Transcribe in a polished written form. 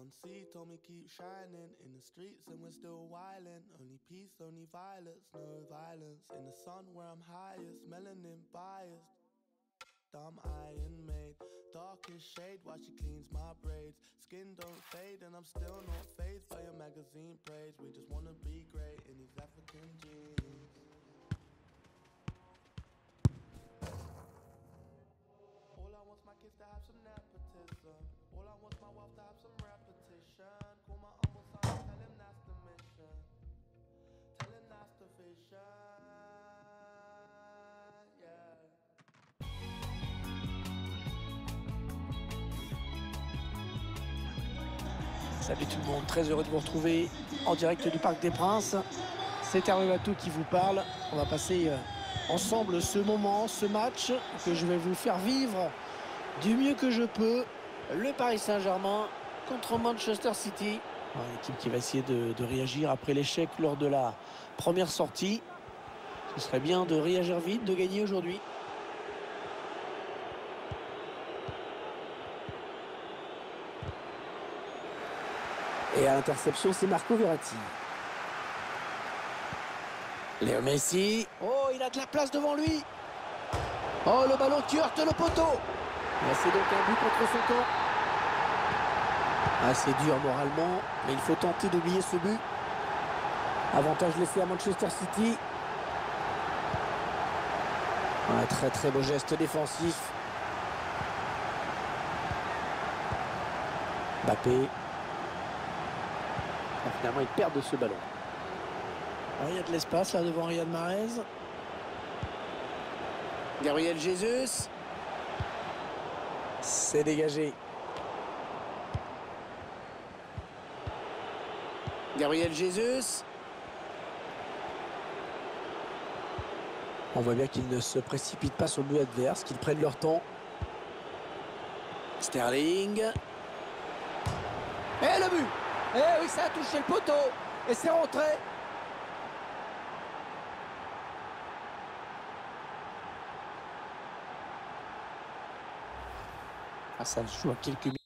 1C told me keep shining in the streets and we're still wildin'. Only peace, only violence, no violence. In the sun where I'm highest, melanin biased. Dumb iron maid, darkest shade while she cleans my braids. Skin don't fade and I'm still not phased by your magazine praise. We just wanna be great in these African jeans. All I want's my kids to have some nepotism. All I want's my wealth to have some repetition. Call my humble son, tell him that's the mission. Tell him that's the vision. Yeah. Salut tout le monde, très heureux de vous retrouver en direct du Parc des Princes. C'est Hervé Bateau qui vous parle. On va passer ensemble ce moment, ce match que je vais vous faire vivre du mieux que je peux. Le Paris Saint-Germain contre Manchester City. Une équipe qui va essayer de réagir après l'échec lors de la première sortie. Ce serait bien de réagir vite, de gagner aujourd'hui. Et à l'interception, c'est Marco Verratti. Léo Messi. Oh, il a de la place devant lui. Oh, le ballon qui heurte le poteau. C'est donc un but contre son camp. C'est dur moralement, mais il faut tenter d'oublier ce but. Avantage laissé à Manchester City. Un très très beau geste défensif. Mbappé. Finalement, ils perdent ce ballon. Il y a de l'espace là devant Riyad Mahrez. Gabriel Jesus. C'est dégagé. Gabriel Jesus. On voit bien qu'ils ne se précipitent pas sur le but adverse, qu'ils prennent leur temps. Sterling. Et le but! Eh oui, ça a touché le poteau. Et c'est rentré. Ça se joue à quelques